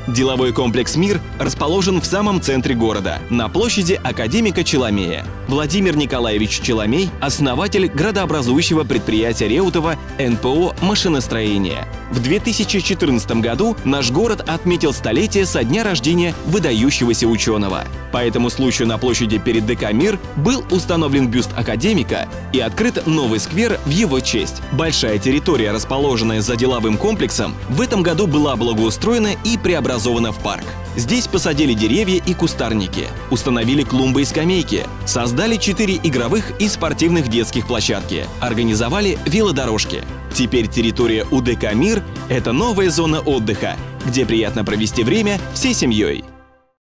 Деловой комплекс «Мир» расположен в самом центре города, на площади Академика Челомея. Владимир Николаевич Челомей – основатель градообразующего предприятия Реутова НПО «Машиностроение». В 2014 году наш город отметил столетие со дня рождения выдающегося ученого. По этому случаю на площади перед ДК «Мир» был установлен бюст академика и открыт новый сквер в его честь. Большая территория, расположенная за деловым комплексом, в этом году была благоустроена и преобразована в парк. Здесь посадили деревья и кустарники, установили клумбы и скамейки, создали 4 игровых и спортивных детских площадки, организовали велодорожки. Теперь территория УДК «Мир» — это новая зона отдыха, где приятно провести время всей семьей.